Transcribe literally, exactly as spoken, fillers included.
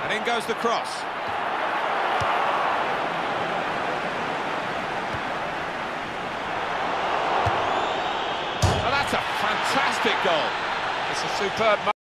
And in goes the cross. Oh, that's a fantastic goal. It's a superb